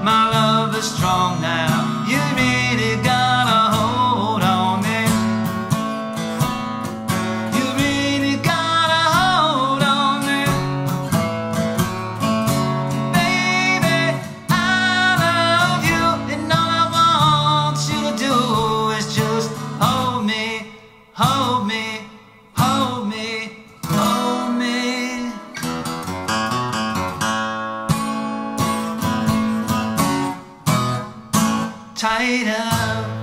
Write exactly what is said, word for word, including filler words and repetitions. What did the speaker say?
my love is strong now. You really gotta hold on me. You really gotta hold on me. Baby, I love you, and all I want you to do is just hold me, hold me, hold me, hold me. Tight up.